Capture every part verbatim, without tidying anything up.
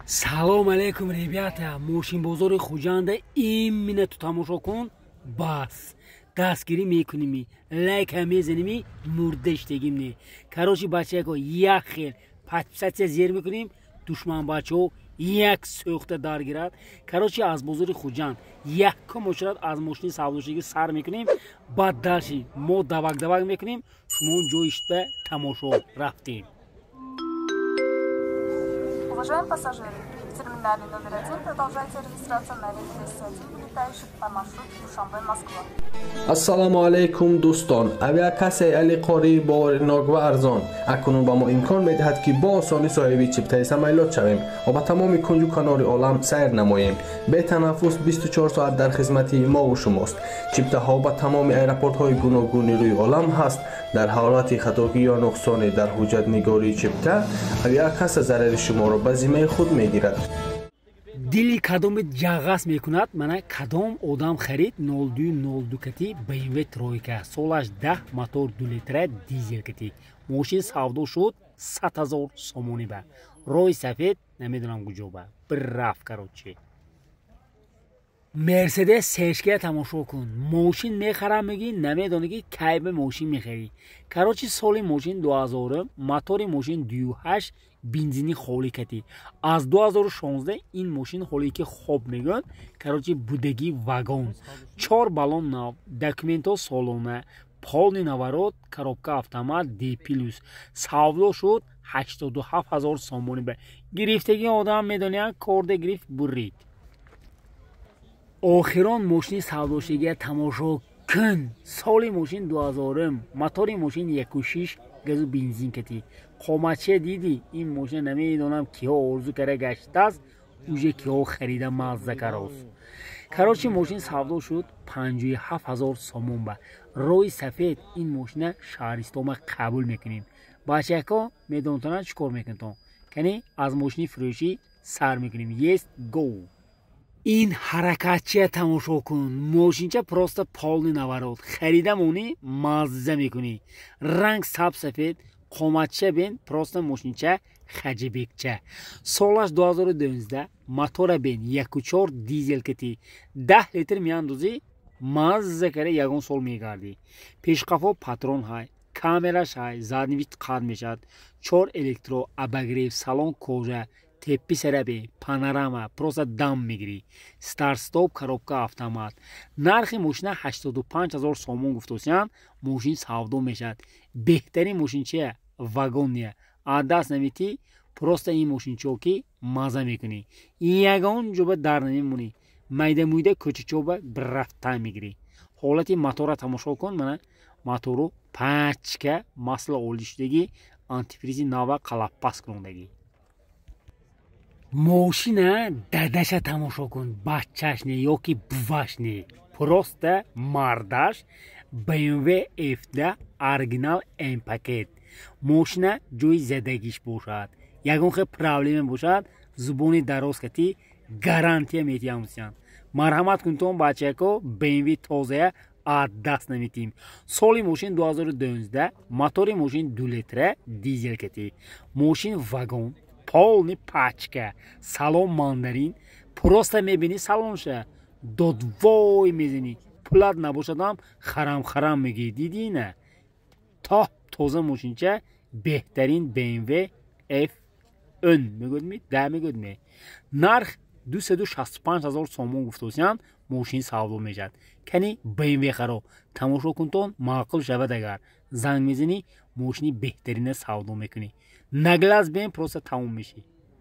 Салом алейкум, ребята. Мошин бозори Хуҷанда иммина ту тамошо кун. Бас дастгирӣ мекуними, лайка мезаними, мурда иштегимни. Короче, бачаҳо, як хел подписатсия зер мекуним, душман бачаҳо як сӯхта даргирад. Короче, аз бозори Хуҷанд якум мошират аз мошини савдошигӣ сар мекуним, баъд дальше мо давак-давак мекуним, шумо ҷои ишта тамошо рафтем. Уважаемые пассажиры, в терминале номер один продолжайте регистрацию на рейс двести один, летающий по маршруту Душанбе-Москва. ассалому алайкум дӯстон, авиакасаи Али Қории боваринок ва арзон акнун ба мо имкон медиҳад ки бо осонӣ соҳиби чиптаи самолёт шавем ва ба тамоми кунҷу канори олам сайр намоем. Бетанаффус бисту чор соат дар хизмати мо шумост. Чиптаҳо ба тамоми аэропортҳои гуногуни рӯи олам ҳаст. дар ҳолати хатогӣ ё нуқсоне дар ҳуҷҷатнигории чипта, авиакаса зарари шуморо ба зиммаи худ мегирад. Дили кадомит ҷағас мекунад? Мана кадом одам харид нол ду нол ду кати бэ эм вэ тройка, солаш даҳ, мотор ду литра дизел кати. Мошин савдо шуд сад ҳазор сомонӣ ба. Роҳи сафед намедонам куҷо ба. Бир рафт карочи. Мерседес сешкия тамошо кун. Мошин мехарам меги, намедони ки кай ба мошин мехари. Короче, соли мошин ду ҳазорум, мотори мошин ду ҳашт, бензини холӣ кати. Аз ду ҳазору шонздаҳ ин мошин холӣ ки хоб мегӯяд. Короче, будагӣ вагон, чор баллон нав, документҳо солона, полни наворот, коробка автомат ди плюс. Савдо шуд ҳаштоду ҳафт ҳазор сомонӣ ба. Гирифтаги одам медонияд корда гирифт бурид. Охирон мошини савдошигия тамошо кун. Соли мошин ду ҳазорум, мотори мошин яку шиш, газу бензин кати. қоматчия диди? Ин мошин намедонам киҳо орзу кара гаштааст, уже киҳо харида мазза карост. Короче, мошин савдо шуд панҷоҳу ҳафт ҳазор сомон ба. Роҳи сафед ин мошина шаҳристома қабул мекунем. Бачаҳо, медонтона чӣ кор мекунтон? Кани аз мошини фурӯшӣ сар мекунем. Yes, go. ин ҳаракатчия тамошо кун. Мошинча просто полни наворот. Харида мони мазза мекунӣ. Ранг сабз сафед, қоматча бен, просто мошинча хаҷибекча. Солаш ду ҳазору дуноздаҳ, мотора бен яку чор дизел кати. даҳ литр меандозӣ, мазза кара ягон сол мегарди. Пешқафо патрон ҳай, камераш ҳай, заднивишт қад мешад. чор электро, абагрев, салон кожа, теппи сарабе, панорама, просто дам мегирӣ. Старт-стоп, коробка автомат. Нархи мошина ҳаштоду панҷ ҳазор сомон гуфтосиянд, мошин савдо мешад. Беҳтарин мошин чия? Вагония. Аз даст наметӣ, просто ин мошинчо ки маза мекунӣ. Ягон ҷоба дар намемонӣ. Майда-муйда кӯчачоба бирафта мегирӣ. ҳолати мотора тамошо кун. Мана мотору пачка, масла олишудагӣ, антифризи нава қалаппас кунондагӣ. Мошина дадаша тамошо кун. Бачашне ёки бувашне. Просто мардаш бэ эм вэ эф даҳ оригинал М пакет. Мошина ҷои задагиш бошад. Ягон хел проблема бошад, зубони дароз кати гарантия метиҳамусиянд. Марҳамат кунтон бачаҳо, бэ эм вэ тозая аз даст наметим. Соли мошин ду ҳазору дуноздаҳ, мотори мошин ду литра дизел кати. Мошин вагон, полни пачка, салон мандарин. Просто мебини салонша, додвой мезани. Пулат набошадам харам-харам меги. Диди на? Топ тоза мошинча, беҳтарин бэ эм вэ эф он мегӯдми, да мегӯдми. Нарх дусаду шасту панҷ ҳазор сомон гуфтосиянд, мошин савдо мешад. Кани бэ эм вэ харо тамошо кунтон, маъқул шавад агар занг мезани, мошини беҳтарина савдо мекунӣ. Наглаз бен просто тамом мешӣ.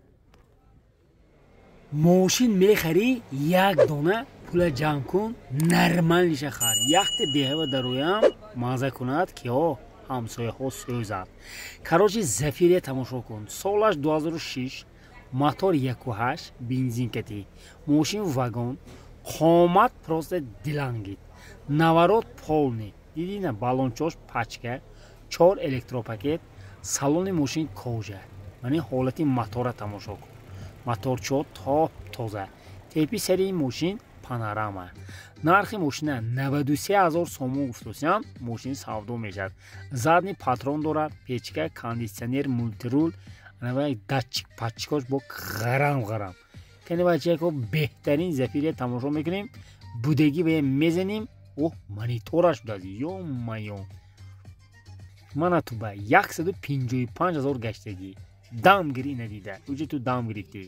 Мошин мехари, як дона пула ҷамъ кун, нормалниша хар. Яхте деҳава дароям маза кунад ки ҳо ҳамсояҳо сӯзад. Короче, зафирия тамошо кун. Солаш ду ҳазору шиш, мотор яку ҳашт, бензин кати. Мошин вагон, қомат просто дилангид. Наворот полни. Дидина баллончош пачка, чор электропакет, салони мошин кожа. Мани ҳолати мотора тамошо кун. Моторчо топ тоза. Тепи сари мошин панорама. Нархи мошина наваду се ҳазор сомон гуфтосиянд, мошин савдо мешад. Задни патрон дорад, печка, кондитсионер, мултирул, анавай датчик патчикош бо гарам гарам кани бачако беҳтарин зафирия тамошо мекунем будагӣ ба мезанем о монитораш будаз ё маё мана ту ба яксаду пинҷоҳу панҷ ҳазор гаштагӣ дам гирӣ надида уҷа ту дам гирифтӣ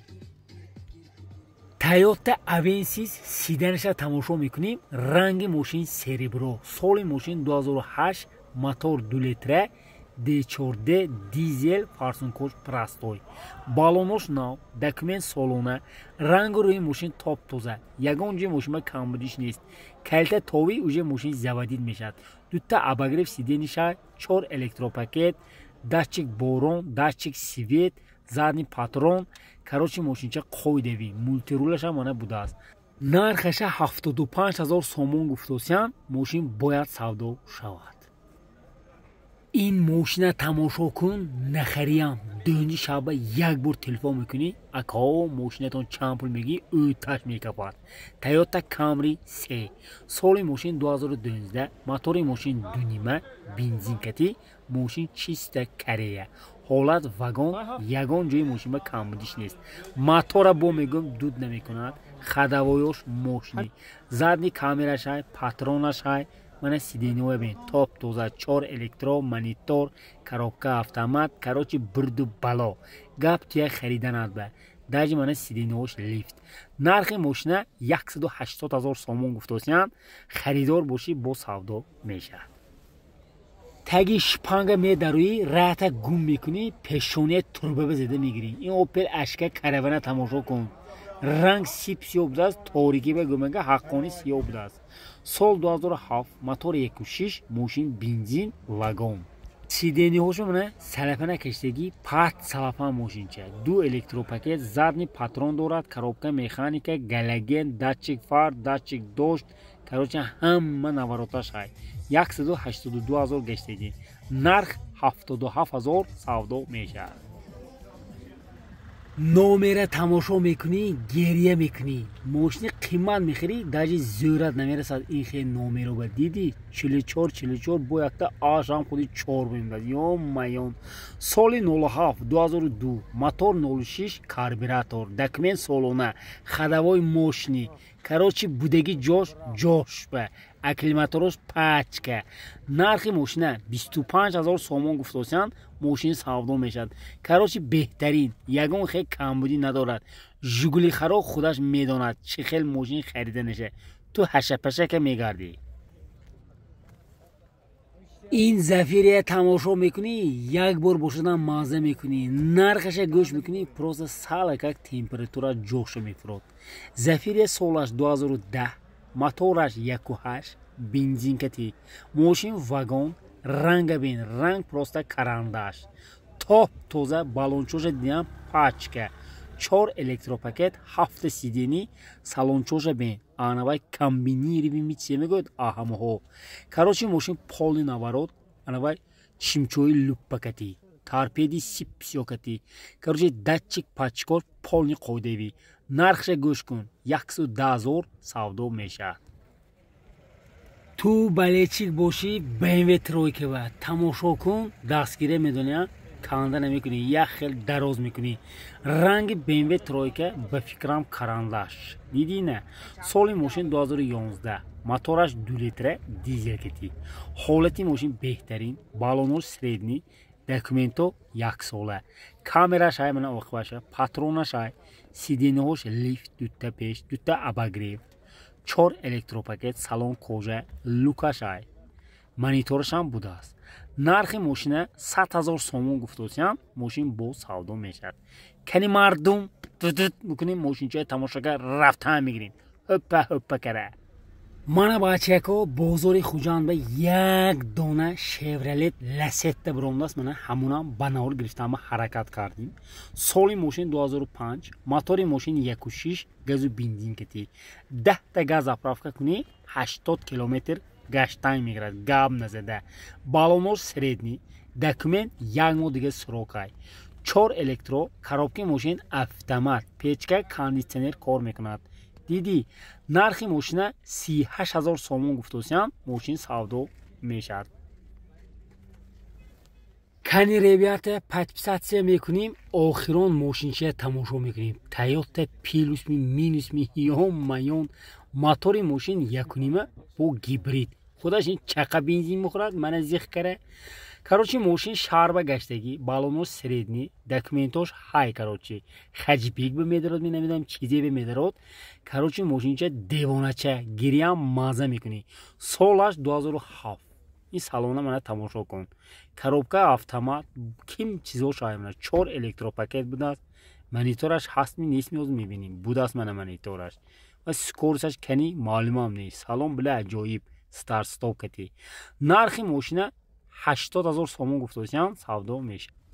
Toyota Avensis сиданаша тамошо мекунем ранги мошин серебро соли мошин ду ҳазору ҳашт мотор ду литра ди чорда дизел фарсункош простой балонош нав документ солона ранги рӯи мошин топ тоза ягон ҷои мошина камбудиш нест калита тови уже мошин заводид мешавад дута обогрев сидениша чор электропакет датчик борон датчик свет задний патрон карочи мошинча қоидави мултирулаша мана будааст нархаша ҳафтоду панҷ ҳазор сомон гуфтосиянд мошин бояд савдо шавад ин мошина тамошо кун нахариям дӯнҷи шаба як бор телефон мекунӣ акао мошинатон чанд пул мегӣ ӯташ мекапад Toyota Camry се соли мошин ду ҳазору дунозда мотори мошин дунима бензинкатӣ мошин чиста корея ҳолат вагон ягон ҷои мошина камбудиш нест мотора бо мегӯм дуд намекунад хадавоёш мошини задни камерашай патронашай мана сидениҳоя бин топ тоза чор электро монитор коробка автомат карочи бурду бало гап туя хариданад ба даҷи мана сидениҳош лифт нархи мошина яксаду ҳаштод ҳазор сомон гуфтосиянд харидор бошӣ бо савдо мешавад таги шпанга медаруӣ раъта гум мекунӣ пешония турбаба зада мегирӣ ин опел ашка каравана тамошо кун ранг сип сиёҳ будааст торикӣ ба гумага ҳаққонӣ сиёҳ будааст сол ду ҳазору ҳафт мотори яку шиш мошин бензин вагон сидениҳошо мана салапана каштагӣ пат салапан мошинча ду электропакет задни патрон дорад коробка механика галоген датчик фар датчик дошт кароча ҳама навороташай яксаду ҳаштоду ду ҳазор гаштагӣ нарх ҳафтоду ҳафт ҳазор савдо мешавад номера тамошо мекунӣ герия мекунӣ мошини қимат мехӯрӣ даҷи зӯрат намерасад ин хел номероба дидӣ чилу чор чилу чор бо якта ашам худи чор мемдад ё маён соли нолу ҳафт ду ҳазору ду мотор нолу шиш карбюратор документ солона хадавои мошини карочи будагӣ ҷош ҷошба акклиматорош пачка нархи мошина бисту панҷ ҳазор сомон гуфтосиянд мошин савдо мешавад карочи беҳтарин ягон хел камбудӣ надорад жигули харо худаш медонад чӣ хел мошин харида наша ту ҳашапашака мегардӣ ин зафирия тамошо мекунӣ як бор бошадан мазза мекунӣ нархаша гӯш мекунӣ просто сала как температура ҷоша мефурод зафирия солаш ду ҳазору даҳ мотораш яку ҳашт бензинкатӣ мошин вагон ранга бин ранг просто карандаш топ тоза балончоша дидам пачка чор электропакет ҳафта сиденӣ салончоша бин анавай комбинированный митсия мегӯяд аҳамаҳо карочи мошин полни наворот анавай чимчои луппакатӣ торпеди сипсиёкатӣ карочи датчик пачкор полни қоидавӣ нархша гӯш кун яксаду даҳ ҳазор савдо мешавад ту балечик бошӣ бмв тройка ба тамошо кун дастгирия медонӣ канда намекунӣ як хел дароз мекунӣ ранги бмв тройка ба фикрам карандаш дидӣ на соли мошин ду ҳазору ёнздаҳ мотораш ду литра дизелкатӣ ҳолати мошин беҳтарин балонош средни документо яксола камерашай мана оқибаша патронашай сидениҳош лифт дута пеш дута обогрев чор электропакет салон кожа лукашай мониторашам будааст нархи мошина сад ҳазор сомон гуфтосиянд мошин бо савдо мешавад кани мардум дудуд мекунем мошинчаи тамошогар рафтан мегирем ҳуппа ҳуппа кара мана бачако бозори хуҷанд ба як дона шевролет ласетта биромдааст мана ҳамонам ба навор гирифтам ҳаракат кардем соли мошин ду ҳазору панҷ мотори мошин яку шиш газу бензинкатӣ даҳта газ заправка кунӣ ҳаштод километр гаштан мегирад гап назада балонош средни документ як моҳ дига сурокай чор электро коробки мошин автомат печка кондитсионер кор мекунад дидӣ нархи мошина си ҳашт ҳазор сомон гуфтосиянд мошин савдо мешавад کانی ربیات پادپساتسیا میکنیم آخران ماشینچه تماشا میکنیم تایوتا پیلوس می مینوس می یون مایون موتور ماشین یکونیمه با گیبرید خودش این چقدر بنزین میخورد من زیخ کرده короче ماشین شاربا گشتگی بالونوش سریدنی دکمنتوش های короче خجبیگ به میدارد می نمیدونم چیزی به میدارد короче ماشین چه دیوانه چه گیریم مازه میکنی سالش دو هزار و هفت این سالونه من تماشا کن коробка автомат کیم چیزو شایم چهار الکتروپاکت بوده است مانیتورش هست می نیست میوز میبینیم بوده است من مانیتورش و سکورسش کنی معلومم نیست سالون بله عجایب ستار ستاپ کتی نرخی ماشینه هشتاد هزار سومون گفته باشم سودا میشه